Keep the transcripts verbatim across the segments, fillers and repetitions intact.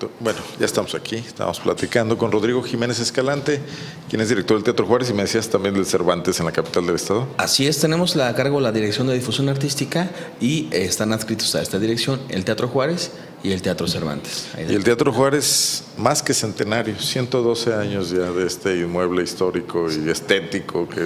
Bueno, ya estamos aquí, estamos platicando con Rodrigo Jiménez Escalante, quien es director del Teatro Juárez y me decías también del Cervantes en la capital del estado. Así es, tenemos la, a cargo la Dirección de Difusión Artística y eh, están adscritos a esta dirección el Teatro Juárez y el Teatro Cervantes. Y el Teatro Juárez, más que centenario, ciento doce años ya de este inmueble histórico y estético que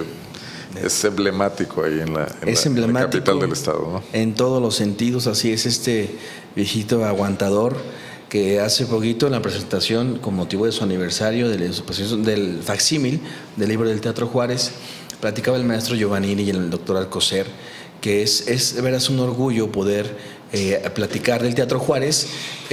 es emblemático ahí en la, en es la, emblemático en la capital del estado, ¿no? En todos los sentidos, así es, este viejito aguantador que hace poquito en la presentación con motivo de su aniversario del, del facsímil del libro del Teatro Juárez, platicaba el maestro Giovannini y el doctor Alcocer que es, es de veras un orgullo poder eh, platicar del Teatro Juárez,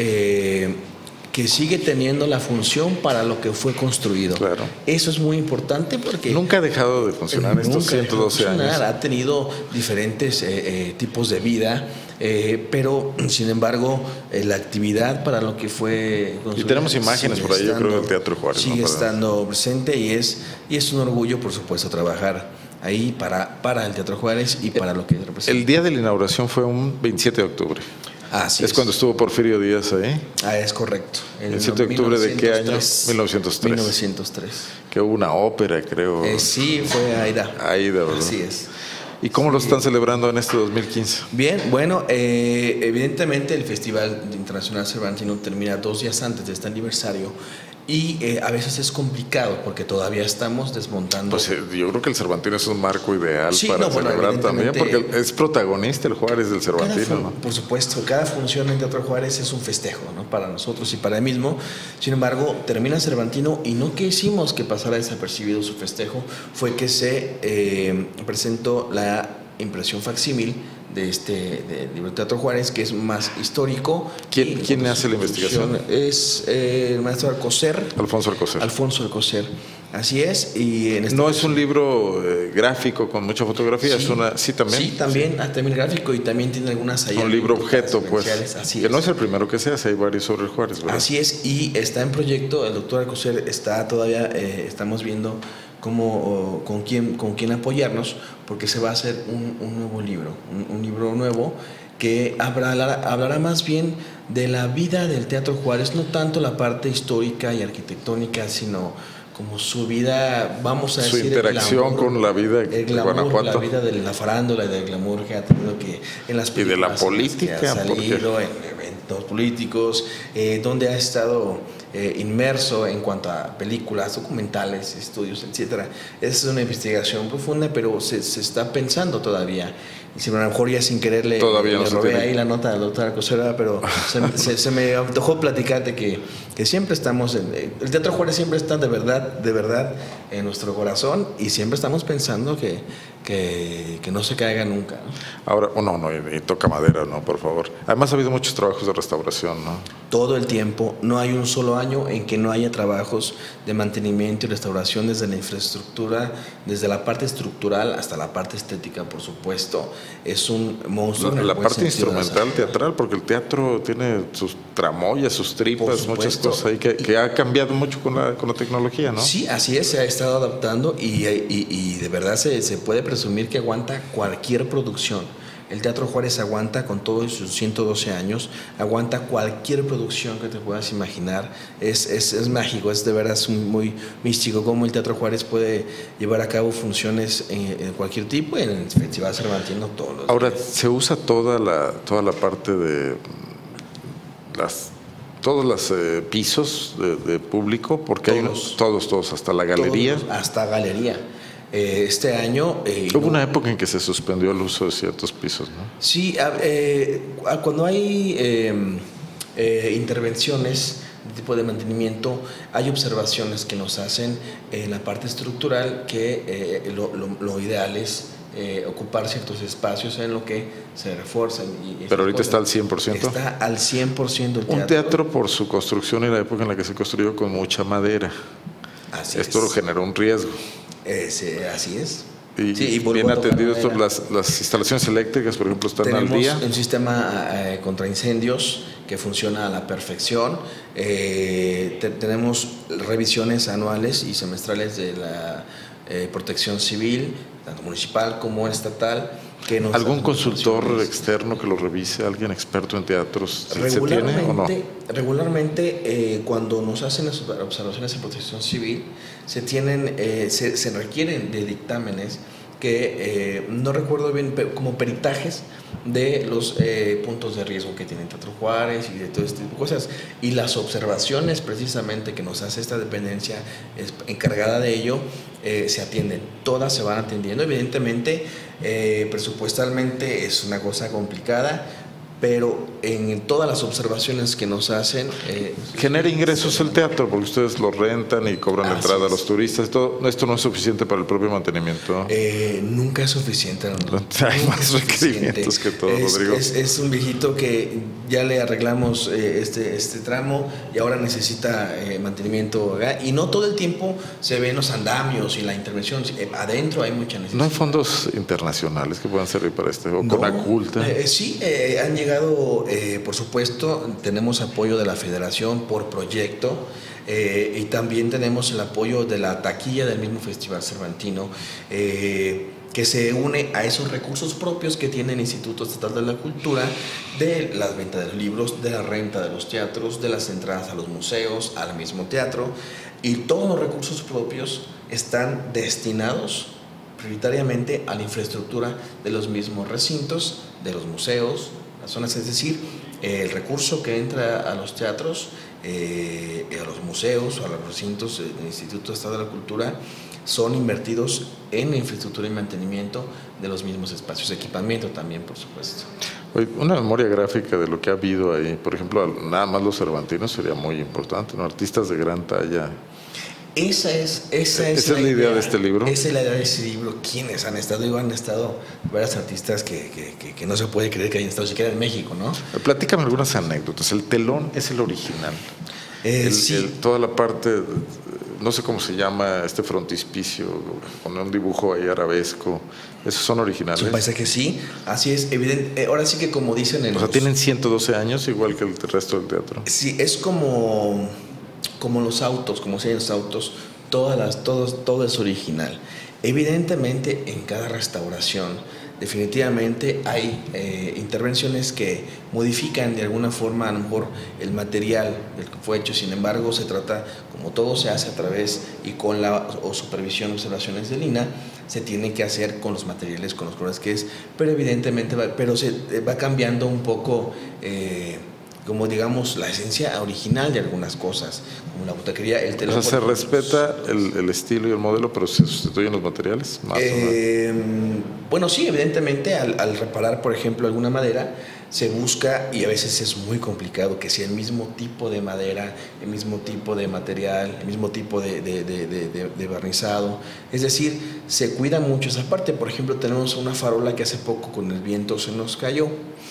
eh, que sigue teniendo la función para lo que fue construido. Claro. Eso es muy importante porque... Nunca ha dejado de funcionar estos ciento doce años. Ha tenido diferentes eh, eh, tipos de vida, eh, pero sin embargo eh, la actividad para lo que fue... Y tenemos imágenes por ahí, yo creo, del Teatro Juárez. Sigue ¿no? estando presente y es, y es un orgullo, por supuesto, trabajar ahí para, para el Teatro Juárez y para lo que representa. El día de la inauguración fue un veintisiete de octubre. Así es, es cuando estuvo Porfirio Díaz ahí. Ah, es correcto. ¿El veintisiete de octubre de qué año? mil novecientos tres. mil novecientos tres. mil novecientos tres. Que hubo una ópera, creo. Eh, sí, fue Aida. Aida, ¿verdad? Así es. ¿Y cómo lo sí. están celebrando en este dos mil quince? Bien, bueno, eh, evidentemente el Festival Internacional Cervantino termina dos días antes de este aniversario. Y eh, a veces es complicado porque todavía estamos desmontando. Pues eh, yo creo que el Cervantino es un marco ideal sí, para no, bueno, celebrar también, porque es protagonista el Juárez del Cervantino, ¿no? Por supuesto, cada función en Teatro Juárez es un festejo, ¿no? Para nosotros y para él mismo. Sin embargo, termina Cervantino y no que hicimos que pasara desapercibido su festejo, fue que se eh, presentó la impresión facsímil de este de libro de Teatro Juárez, que es más histórico. ¿Quién, ¿quién hace la investigación? Es eh, el maestro Alcocer. Alfonso Alcocer. Alfonso Alcocer. Así es. Y en este no caso, es un libro eh, gráfico con mucha fotografía, sí, es una, sí también. Sí, también, sí. también gráfico y también tiene algunas ahí. Un libro objeto, pues. Así que es. no es el primero que se hace, hay varios sobre el Juárez, ¿verdad? Así es, y está en proyecto, el doctor Alcocer está todavía, eh, estamos viendo cómo, con quién, con quién apoyarnos, porque se va a hacer un, un nuevo libro, un, un libro nuevo que hablará, hablará más bien de la vida del Teatro Juárez, no tanto la parte histórica y arquitectónica, sino como su vida, vamos a su decir, interacción glamour, con la vida de Guanajuato, la vida de la farándula, del glamour que ha tenido que en las películas, y de la política, que ha salido en eventos políticos, eh, donde ha estado eh, inmerso en cuanto a películas, documentales, estudios, etcétera. Esa es una investigación profunda, pero se, se está pensando todavía. Y si a lo mejor ya sin querer le, Todavía le no robé se ahí la nota del doctor Alcocer, pero se, se, se me antojó platicar de que, que siempre estamos, en, el Teatro Juárez siempre está de verdad, de verdad en nuestro corazón y siempre estamos pensando que, que, que no se caiga nunca, ¿no? Ahora, oh, no, no, y, y toca madera, no, por favor. Además ha habido muchos trabajos de restauración, ¿no? Todo el tiempo, no hay un solo año en que no haya trabajos de mantenimiento y restauración desde la infraestructura, desde la parte estructural hasta la parte estética, por supuesto. Es un monstruo. La, la parte instrumental, teatral, porque el teatro tiene sus tramoyas, sus tripas, muchas cosas ahí que, que ha cambiado mucho con la, con la tecnología, ¿no? Sí, así es, se ha estado adaptando y, y, y de verdad se, se puede presumir que aguanta cualquier producción. El Teatro Juárez aguanta con todos sus ciento doce años, aguanta cualquier producción que te puedas imaginar. Es, es, es mágico, es de verdad es muy místico cómo el Teatro Juárez puede llevar a cabo funciones en, en cualquier tipo, en el Festival Cervantino todos los Ahora, días. se usa toda la, toda la parte de las... todos los eh, pisos de, de público, porque todos. hay unos, todos, todos, hasta la galería. Todos, hasta galería. Este año... Eh, Hubo no, una época en que se suspendió el uso de ciertos pisos, ¿no? Sí, eh, cuando hay eh, eh, intervenciones de tipo de mantenimiento, hay observaciones que nos hacen en la parte estructural que eh, lo, lo, lo ideal es eh, ocupar ciertos espacios en lo que se refuerzan. Y Pero ahorita está al cien por ciento. Está al cien por ciento el teatro. Un teatro por su construcción y la época en la que se construyó con mucha madera. Así Esto es. lo generó un riesgo. Eh, sí, así es. Y, sí, y bien atendido esto, las, las instalaciones eléctricas, por ejemplo, están Tenemos al día. un sistema eh, contra incendios que funciona a la perfección. Eh, te, tenemos revisiones anuales y semestrales de la eh, protección civil, tanto municipal como estatal. que nos ¿Algún consultor externo que lo revise? ¿Alguien experto en teatros? ¿Se Regularmente, tiene o no? regularmente eh, cuando nos hacen las observaciones en protección civil, se, tienen, eh, se, se requieren de dictámenes que eh, no recuerdo bien, pero como peritajes de los eh, puntos de riesgo que tiene Teatro Juárez y de todo este tipo de cosas. Y las observaciones precisamente que nos hace esta dependencia es, encargada de ello, eh, se atienden. Todas se van atendiendo. Evidentemente, eh, presupuestalmente es una cosa complicada, pero en todas las observaciones que nos hacen... Eh, ¿Genera ingresos el teatro? Porque ustedes lo rentan y cobran la entrada a los turistas. Todo, ¿esto no es suficiente para el propio mantenimiento? Eh, nunca es suficiente. No, Hay nunca más requerimientos que todo, es, Rodrigo. Es, es un viejito que ya le arreglamos eh, este, este tramo y ahora necesita eh, mantenimiento. ¿verdad? Y no todo el tiempo se ven los andamios y la intervención. Eh, adentro hay mucha necesidad. ¿No hay fondos internacionales que puedan servir para esto? ¿O no, Conaculta? Eh, sí, eh, han llegado... Eh, por supuesto, tenemos apoyo de la Federación por proyecto eh, y también tenemos el apoyo de la taquilla del mismo Festival Cervantino, eh, que se une a esos recursos propios que tiene el Instituto Estatal de la Cultura, de la venta de los libros, de la renta de los teatros, de las entradas a los museos, al mismo teatro, y todos los recursos propios están destinados prioritariamente a la infraestructura de los mismos recintos, de los museos, zonas, es decir, el recurso que entra a los teatros, eh, a los museos, a los recintos del Instituto Estatal de la Cultura, son invertidos en infraestructura y mantenimiento de los mismos espacios, equipamiento también, por supuesto. Oye, una memoria gráfica de lo que ha habido ahí, por ejemplo, nada más los cervantinos sería muy importante, ¿no? Artistas de gran talla. Esa es, esa es, esa la, es la idea, idea de este libro. Esa es la idea de este libro. ¿Quiénes han estado? Digo, han estado varios artistas que, que, que, que no se puede creer que hayan estado siquiera en México, ¿no? Platícame algunas anécdotas. El telón es el original. Eh, el, sí. el, toda la parte, no sé cómo se llama, este frontispicio, con un dibujo ahí arabesco, ¿esos son originales? Son paisajes, sí, así es, evidente. Ahora sí que como dicen en O sea, los... tienen ciento doce años, igual que el resto del teatro. Sí, es como, como los autos, como si hay los autos, todas las, todos, todo es original. Evidentemente, en cada restauración, definitivamente hay eh, intervenciones que modifican de alguna forma a lo mejor el material del que fue hecho. Sin embargo, se trata, como todo se hace a través y con la o supervisión, observaciones de Lina, se tiene que hacer con los materiales, con los colores que es, pero evidentemente va, pero se va cambiando un poco, eh, como digamos, la esencia original de algunas cosas, como la butaquería, el telón. O sea, se respeta el, el estilo y el modelo, pero se sustituyen los materiales, más eh, o menos. Bueno, sí, evidentemente, al, al reparar, por ejemplo, alguna madera, se busca, y a veces es muy complicado, que sea el mismo tipo de madera, el mismo tipo de material, el mismo tipo de, de, de, de, de, de barnizado. Es decir, se cuida mucho esa parte. Por ejemplo, tenemos una farola que hace poco con el viento se nos cayó,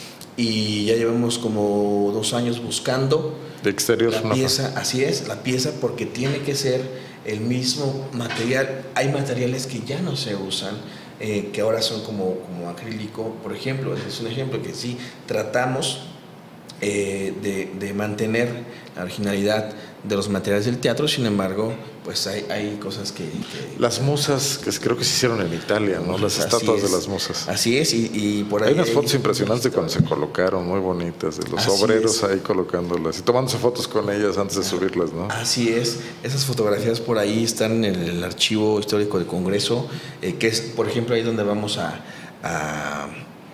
y ya llevamos como dos años buscando de exterior, la pieza, así es, la pieza, porque tiene que ser el mismo material. Hay materiales que ya no se usan, eh, que ahora son como, como acrílico, por ejemplo. Es un ejemplo que sí tratamos eh, de, de mantener la originalidad de los materiales del teatro. Sin embargo, pues hay, hay cosas que, que... Las musas, que creo que se hicieron en Italia, ¿no? Las estatuas es, de las musas. Así es, y, y por ahí... Hay unas fotos hay, impresionantes de cuando se colocaron, muy bonitas, de los obreros es. ahí colocándolas y tomándose fotos con ellas antes de subirlas, ¿no? Así es, esas fotografías por ahí están en el Archivo Histórico del Congreso, eh, que es, por ejemplo, ahí donde vamos a... a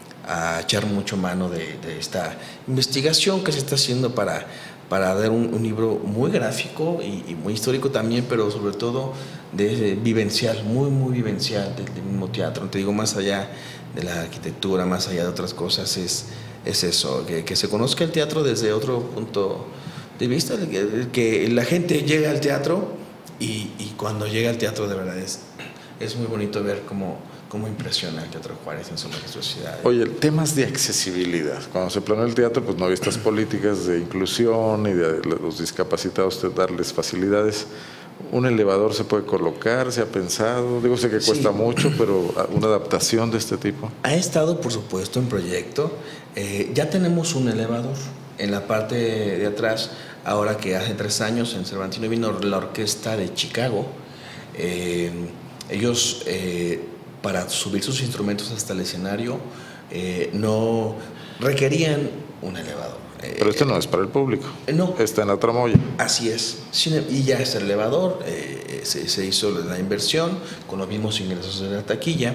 a echar mucho mano de, de esta investigación que se está haciendo para, para dar un, un libro muy gráfico y, y muy histórico también, pero sobre todo de, de vivencial, muy, muy vivencial del, del mismo teatro. Te digo, más allá de la arquitectura, más allá de otras cosas, es, es eso, que, que se conozca el teatro desde otro punto de vista, que, que la gente llega al teatro y, y cuando llega al teatro de verdad es, es muy bonito ver cómo cómo impresiona el Teatro Juárez en su majestuosidad. Oye, temas de accesibilidad. Cuando se planeó el teatro, pues no había estas políticas de inclusión y de los discapacitados, de darles facilidades. ¿Un elevador se puede colocar? ¿Se ha pensado? Digo, sé que cuesta sí. mucho, pero una adaptación de este tipo. Ha estado, por supuesto, en proyecto. Eh, ya tenemos un elevador en la parte de atrás. Ahora que hace tres años en Cervantino vino la orquesta de Chicago. Eh, ellos... Eh, para subir sus instrumentos hasta el escenario eh, no requerían un elevador. Pero este no es para el público. No. Está en la tramoya. Así es. Y ya está el elevador, eh, se, se hizo la inversión con los mismos ingresos de la taquilla.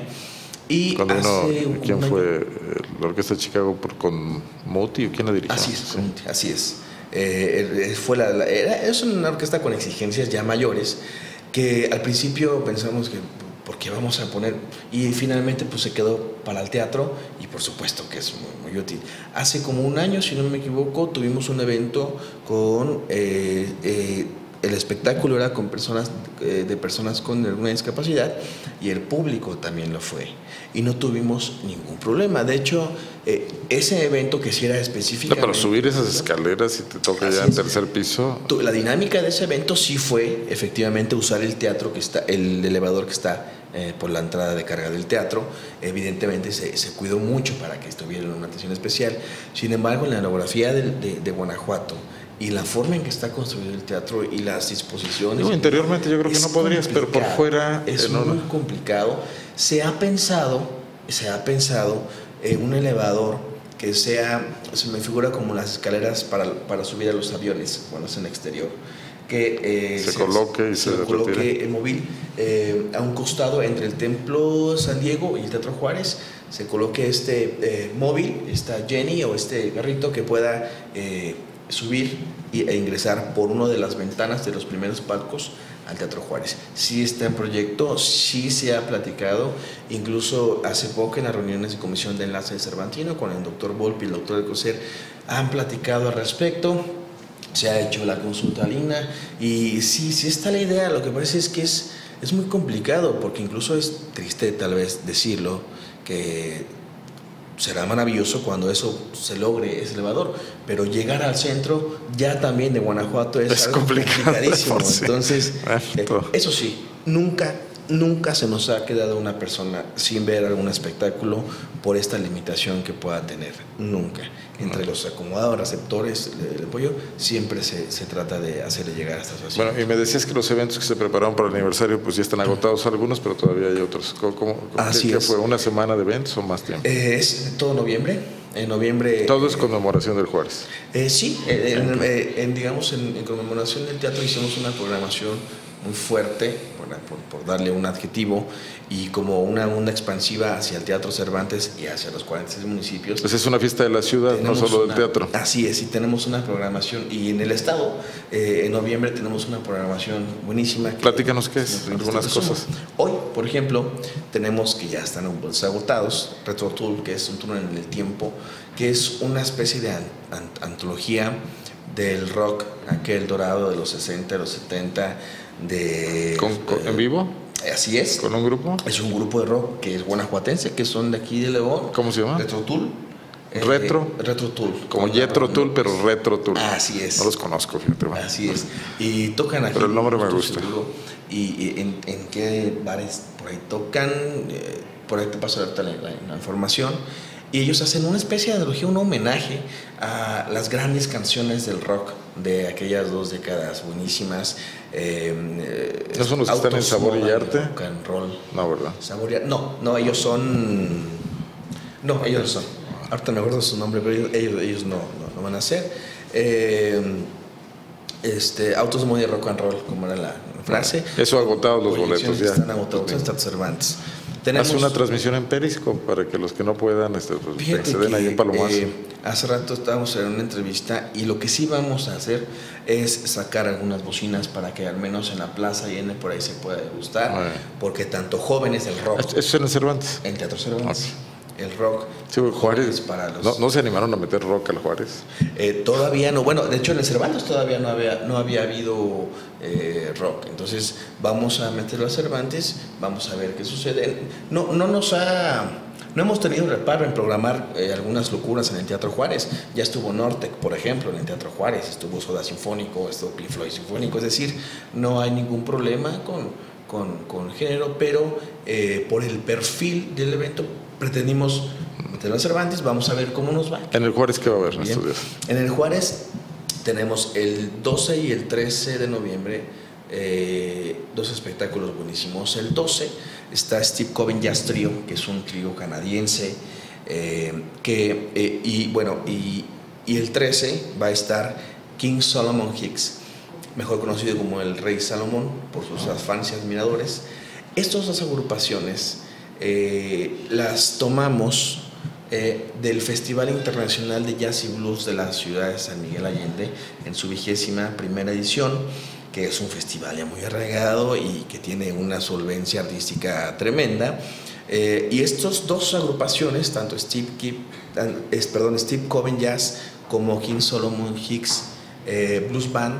Y Cuando hace uno, ¿quién un fue? año, ¿La Orquesta de Chicago por, con Muti? ¿Quién la dirigió? Así es, sí. así es. Eh, fue la, la, era, es una orquesta con exigencias ya mayores que al principio pensamos que ¿por qué vamos a poner? Y finalmente pues se quedó para el teatro y por supuesto que es muy, muy útil. Hace como un año, si no me equivoco, tuvimos un evento con eh, eh, el espectáculo era con personas eh, de personas con alguna discapacidad y el público también lo fue y no tuvimos ningún problema. De hecho, eh, ese evento que sí era específicamente... No, pero subir esas escaleras y te toca ya en tercer piso... La dinámica de ese evento sí fue efectivamente usar el teatro que está, el elevador que está eh, por la entrada de carga del teatro. Evidentemente se, se cuidó mucho para que estuviera en una atención especial. Sin embargo, en la orografía de, de, de Guanajuato y la forma en que está construido el teatro y las disposiciones... No, interiormente yo creo que no podrías, pero por fuera... Es no, muy no. complicado. Se ha pensado, se ha pensado en un elevador que sea, se me figura como las escaleras para, para subir a los aviones cuando es en exterior, que eh, se, se coloque y se, se coloque el móvil eh, a un costado entre el Templo San Diego y el Teatro Juárez, se coloque este eh, móvil, esta Jenny o este carrito que pueda eh, subir e ingresar por una de las ventanas de los primeros palcos al Teatro Juárez. Sí está en proyecto, sí se ha platicado, incluso hace poco en las reuniones de Comisión de Enlace de Cervantino con el doctor Volpi y el doctor Alcocer han platicado al respecto, se ha hecho la consulta al I N A y sí, sí está la idea. Lo que pasa es que es, es muy complicado porque incluso es triste tal vez decirlo, que será maravilloso cuando eso se logre, ese elevador, pero llegar al centro ya también de Guanajuato es, es algo complicado, complicadísimo. sí. Entonces, eh, bueno, eso sí, nunca, nunca se nos ha quedado una persona sin ver algún espectáculo por esta limitación que pueda tener, nunca. Entre los acomodados receptores del apoyo, siempre se, se trata de hacerle llegar a esta situación. Bueno, y me decías que los eventos que se prepararon para el aniversario pues ya están agotados algunos, pero todavía hay otros. ¿Cómo, cómo, Así ¿qué, es. ¿Qué fue? ¿Una semana de eventos o más tiempo? Eh, es todo noviembre. En noviembre... Todo es eh, conmemoración del Juárez. Eh, sí, eh, en, eh, en, digamos, en, en conmemoración del teatro hicimos una programación muy fuerte, por, por, por darle un adjetivo, y como una onda expansiva hacia el Teatro Cervantes y hacia los cuarenta y seis municipios. Pues es una fiesta de la ciudad, no solo una, del teatro. Así es, y tenemos una programación, y en el estado, eh, en noviembre tenemos una programación buenísima. Que, Platícanos qué es, algunas cosas. Hoy, por ejemplo, tenemos que ya están agotados, Retro Tool, que es un túnel en el tiempo, que es una especie de an, an, antología del rock, aquel dorado de los sesenta, los setenta, de... ¿Con, con, eh, ¿En vivo? Así es. ¿Con un grupo? Es un grupo de rock que es guanajuatense, que son de aquí de León. ¿Cómo se llama? Retro Tool. ¿Retro? Eh, Retro Tool. Como Jethro Tull, pero Retro Tool. Así es. No los conozco, fíjate. Bueno. Así es. Y tocan aquí. Pero el nombre me gusta. Seguro. ¿Y, y en, en qué bares por ahí tocan? Eh, por ahí te paso ahorita la, la, la información. Y ellos hacen una especie de analogía, un homenaje a las grandes canciones del rock de aquellas dos décadas buenísimas. Eh, ¿No son los que están en Sabor y Arte? Rock and roll. No, ¿verdad? Sabor y, no, no, ellos son... No, ellos no son. Ahorita me acuerdo su nombre, pero ellos, ellos no, no, no van a ser. Eh, este, Autos de Moda Rock and Roll, como era la frase. Eso agotados los boletos ya. Están agotados en Teatro Cervantes. Tenemos Haz una transmisión en Periscope para que los que no puedan este, pues, se den ahí un palomazo. Eh, hace rato estábamos en una entrevista y lo que sí vamos a hacer es sacar algunas bocinas para que al menos en la plaza y en por ahí se pueda degustar, bueno. Porque tanto jóvenes del rock. ¿Eso es en el Cervantes? En Teatro Cervantes. Okay. El rock. Sí, Juárez. Para los... no, no se animaron a meter rock al Juárez. Eh, todavía no. Bueno, de hecho en el Cervantes todavía no había, no había habido eh, rock. Entonces vamos a meterlo a Cervantes, vamos a ver qué sucede. No, no nos ha, no hemos tenido reparo en programar eh, algunas locuras en el Teatro Juárez. Ya estuvo Nortec, por ejemplo, en el Teatro Juárez. Estuvo Soda Sinfónico, estuvo Pink Floyd Sinfónico. Es decir, no hay ningún problema con, con, con género, pero eh, por el perfil del evento pretendimos meterlo a Cervantes, vamos a ver cómo nos va. ¿En el Juárez qué va a haber en estos días? En el Juárez tenemos el doce y el trece de noviembre eh, dos espectáculos buenísimos. El doce está Steve Coven Jazz Trio, que es un trío canadiense, eh, que, eh, y bueno, y, y el trece va a estar King Solomon Hicks, mejor conocido como el Rey Salomón por sus fans y admiradores. Estas dos agrupaciones eh, las tomamos eh, del Festival Internacional de Jazz y Blues de la ciudad de San Miguel Allende, en su vigésima primera edición, que es un festival ya muy arraigado y que tiene una solvencia artística tremenda. Eh, y estas dos agrupaciones, tanto Steve, Keep, eh, perdón, Steve Coven Jazz como King Solomon Hicks eh, Blues Band,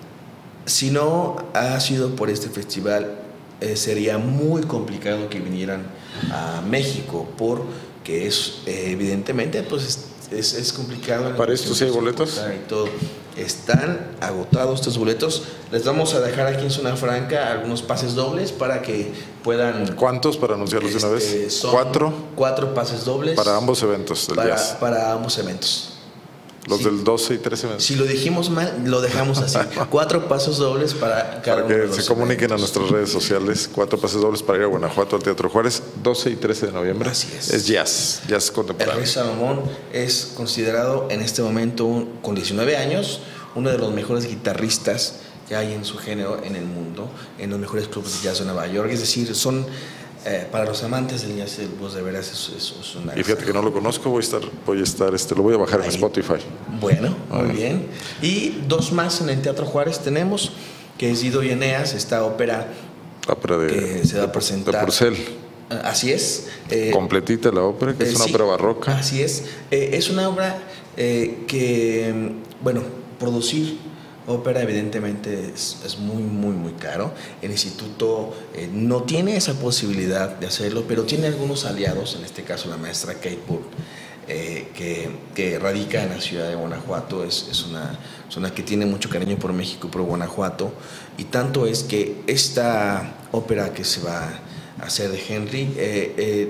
si no ha sido por este festival, eh, sería muy complicado que vinieran a México, porque es eh, evidentemente pues es, es complicado. ¿Para esto sí hay boletos? Y todo. Están agotados estos boletos. Les vamos a dejar aquí en Zona Franca algunos pases dobles para que puedan... ¿Cuántos para anunciarlos este, de una vez? Son ¿Cuatro? Cuatro pases dobles. Para ambos eventos del para, jazz. Para ambos eventos. Los sí. del doce y trece eventos. Si lo dijimos mal, lo dejamos así. Cuatro pasos dobles para cada Para que uno de los se comuniquen eventos. a nuestras redes sociales. Cuatro pases dobles para ir a Guanajuato al Teatro Juárez, doce y trece de noviembre. Así es. Es jazz, jazz El contemporáneo. Rey Salomón es considerado en este momento, un, con diecinueve años, uno de los mejores guitarristas que hay en su género en el mundo, en los mejores clubes de jazz de Nueva York. Es decir, son... Eh, para los amantes del jazz y del blues, de veras es, es, es una... Y fíjate que no lo conozco, voy a estar, voy a estar, este, lo voy a bajar Ahí. en Spotify. Bueno, muy Bueno. bien. Y dos más en el Teatro Juárez tenemos, que es Dido y Eneas, esta ópera Ópera de, que se va a presentar. de Purcell. Así es. Eh, Completita la ópera, que eh, es una sí, ópera barroca. Así es. Eh, es una obra eh, que, bueno, producir ópera evidentemente es, es muy, muy, muy caro. El instituto eh, no tiene esa posibilidad de hacerlo, pero tiene algunos aliados, en este caso la maestra Kate Bull, eh, que, que radica en la ciudad de Guanajuato. Es, es una persona que tiene mucho cariño por México y por Guanajuato, y tanto es que esta ópera que se va a hacer de Henry, eh, eh,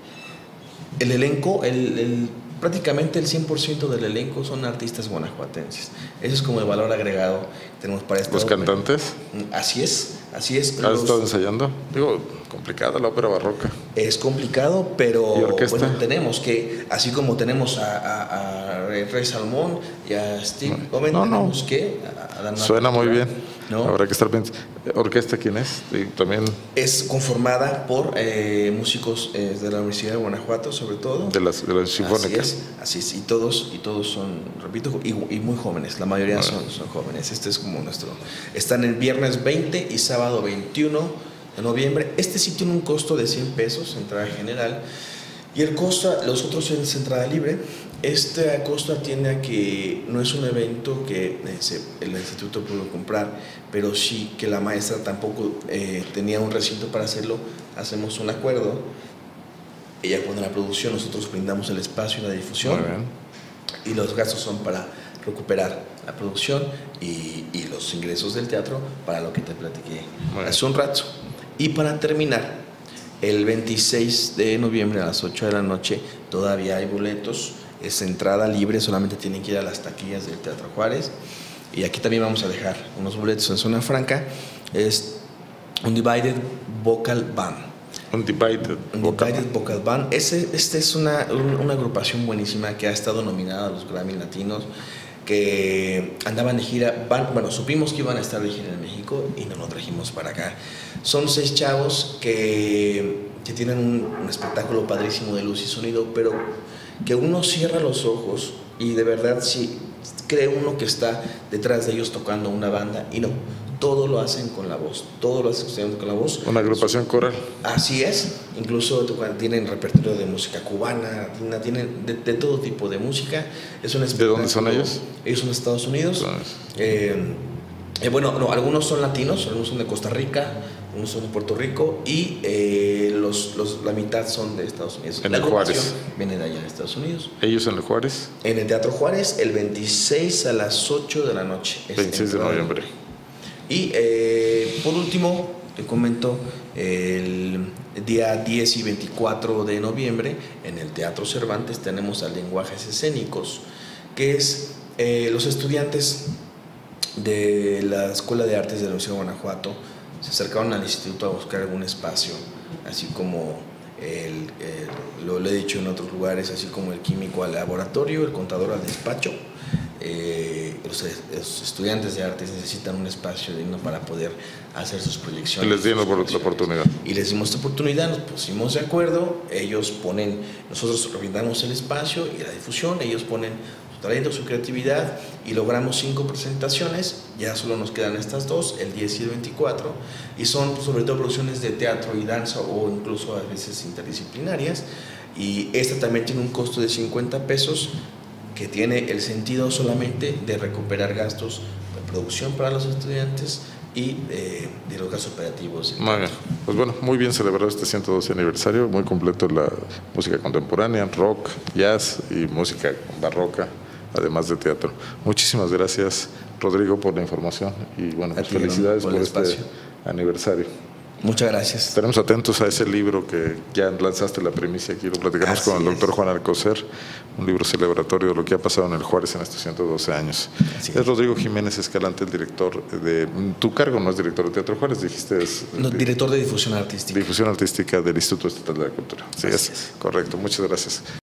el elenco, el, el prácticamente el cien por ciento del elenco son artistas guanajuatenses. Eso es como el valor agregado que tenemos para esta ¿Los ópera. cantantes? Así es, así es. ¿Has Los- estado ensayando? Digo, complicada la ópera barroca. Es complicado, pero ¿Y orquesta? bueno, tenemos que, así como tenemos a, a, a Rey Salomón y a Steve Coven, No, no. tenemos que a, a dar una Suena muy apertura, bien. ¿no? Habrá que estar pendientes. ¿Orquesta quién es? Y también Es conformada por eh, músicos eh, de la Universidad de Guanajuato, sobre todo. de las, de las Así sinfónicas. es, así es, y todos, y todos son, repito, y, y muy jóvenes, la mayoría Bueno. son, son jóvenes. Este es como nuestro. Están el viernes veinte y sábado veintiuno de noviembre. Este sí tiene un costo de cien pesos, entrada general, y el costo, los otros es entrada libre. Este costo atiende a que no es un evento que eh, se- el instituto pudo comprar, pero sí que la maestra tampoco eh, tenía un recinto para hacerlo. Hacemos un acuerdo. Ella pone la producción, nosotros brindamos el espacio y la difusión, Muy bien. y los gastos son para recuperar la producción y, y los ingresos del teatro para lo que te platiqué Muy hace un rato. Y para terminar, el veintiséis de noviembre a las ocho de la noche todavía hay boletos, es entrada libre, solamente tienen que ir a las taquillas del Teatro Juárez. Y aquí también vamos a dejar unos boletos en Zona Franca. Es Undivided Vocal Band. Undivided. Undivided Vocal Band. Ese, este es una, un- una agrupación buenísima que ha estado nominada a los Grammy Latinos, que andaban de gira. Van, bueno, supimos que iban a estar de gira en México y no lo trajimos para acá. Son seis chavos que, que tienen un, un espectáculo padrísimo de luz y sonido, pero que uno cierra los ojos y de verdad sí cree uno que está detrás de ellos tocando una banda, y no. Todo lo hacen con la voz, todo lo hacen con la voz. Una agrupación coral. Así es, incluso tienen repertorio de música cubana, tienen de, de todo tipo de música. Es un ¿De dónde son espectáculo- ellos? Ellos son de Estados Unidos. Entonces, Eh, eh, bueno, no, algunos son latinos, algunos son de Costa Rica, algunos son de Puerto Rico, y eh, los, los, la mitad son de Estados Unidos. En La el Juárez. agrupación viene de allá de Estados Unidos. ellos en el Juárez, En el Teatro Juárez, el veintiséis a las ocho de la noche. Es veintiséis de temprano. noviembre. Y eh, por último, te comento, el día diez y veinticuatro de noviembre en el Teatro Cervantes tenemos a Lenguajes Escénicos, que es eh, los estudiantes de la Escuela de Artes de la Universidad de Guanajuato se acercaron al instituto a buscar algún espacio, así como el, el, lo, lo he dicho en otros lugares, así como el químico al laboratorio, el contador al despacho. Eh, los, los estudiantes de artes necesitan un espacio digno para poder hacer sus proyecciones. Y les dieron la oportunidad. Y les dimos esta oportunidad, nos pusimos de acuerdo, ellos ponen, nosotros brindamos el espacio y la difusión, ellos ponen su talento, su creatividad, y logramos cinco presentaciones, ya solo nos quedan estas dos, el diez y el veinticuatro, y son sobre todo producciones de teatro y danza o incluso a veces interdisciplinarias, y esta también tiene un costo de cincuenta pesos, que tiene el sentido solamente de recuperar gastos de producción para los estudiantes y eh, de los gastos operativos. Muy bien. Pues bueno, muy bien celebrado este ciento doce aniversario, muy completo la música contemporánea, rock, jazz y música barroca, además de teatro. Muchísimas gracias, Rodrigo, por la información y bueno, pues felicidades por, por este aniversario. Muchas gracias. Estaremos atentos a ese libro que ya lanzaste la primicia aquí, lo platicamos Así con el doctor es. Juan Alcocer, un libro celebratorio de lo que ha pasado en el Juárez en estos ciento doce años. Así es. Es Rodrigo Jiménez Escalante, el director de... Tu cargo no es director de Teatro Juárez, dijiste... Es, no, director de difusión artística. Difusión artística del Instituto Estatal de la Cultura. Sí, es, es correcto. Muchas gracias.